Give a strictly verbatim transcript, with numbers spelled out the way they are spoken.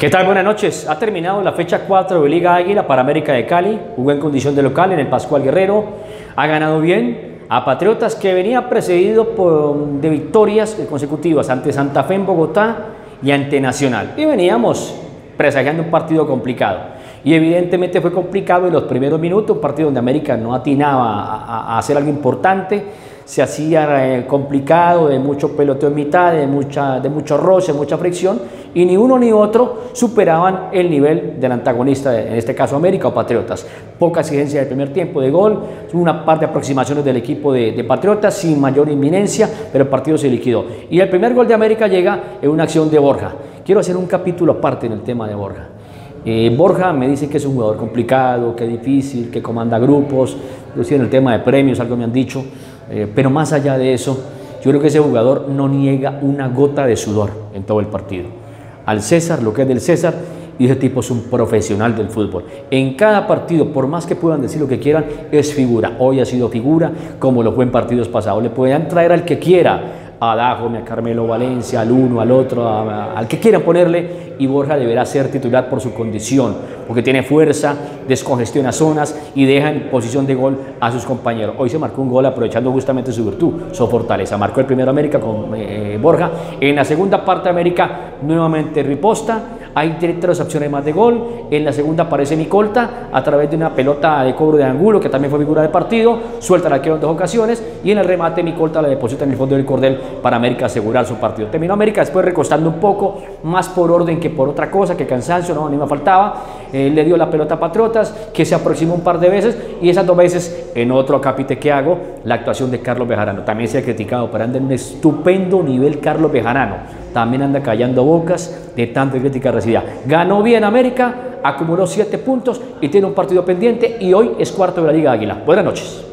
¿Qué tal? Buenas noches. Ha terminado la fecha cuatro de Liga Águila para América de Cali. Jugó en condición de local en el Pascual Guerrero. Ha ganado bien a Patriotas, que venía precedido por, de victorias consecutivas ante Santa Fe en Bogotá y ante Nacional. Y veníamos presagiando un partido complicado. Y evidentemente fue complicado en los primeros minutos, un partido donde América no atinaba a, a hacer algo importante. Se hacía eh, complicado, de mucho peloteo en mitad, de, mucha, de mucho roce, mucha fricción, y ni uno ni otro superaban el nivel del antagonista, en este caso América o Patriotas. Poca exigencia del primer tiempo de gol, una par de aproximaciones del equipo de, de Patriotas sin mayor inminencia, pero el partido se liquidó. Y el primer gol de América llega en una acción de Borja. Quiero hacer un capítulo aparte en el tema de Borja. Eh, Borja me dice que es un jugador complicado, que es difícil, que comanda grupos, inclusive en el tema de premios, algo me han dicho. Eh, pero más allá de eso, yo creo que ese jugador no niega una gota de sudor en todo el partido. Al César, lo que es del César, y ese tipo es un profesional del fútbol. En cada partido, por más que puedan decir lo que quieran, es figura. Hoy ha sido figura, como lo fue en partidos pasados. Le pueden traer al que quiera, a Dajome, a Carmelo Valencia, al uno, al otro, a, a, al que quieran ponerle, y Borja deberá ser titular por su condición, porque tiene fuerza, descongestiona zonas y deja en posición de gol a sus compañeros. Hoy se marcó un gol aprovechando justamente su virtud, su fortaleza. Marcó el primero América con eh, Borja. En la segunda parte América nuevamente riposta. Hay tres opciones más de gol. En la segunda aparece Micolta a través de una pelota de cobro de Angulo, que también fue figura del partido. Suelta el arquero en dos ocasiones y en el remate Micolta la deposita en el fondo del cordel para América asegurar su partido. Terminó América después recostando un poco, más por orden que por otra cosa, que cansancio, no, ni me faltaba. Eh, le dio la pelota a Patriotas, que se aproximó un par de veces, y esas dos veces, en otro acápite que hago, la actuación de Carlos Bejarano. También se ha criticado, pero anda en un estupendo nivel Carlos Bejarano. También anda callando bocas de tanta crítica recibida. Ganó bien América, acumuló siete puntos y tiene un partido pendiente, y hoy es cuarto de la Liga Águila. Buenas noches.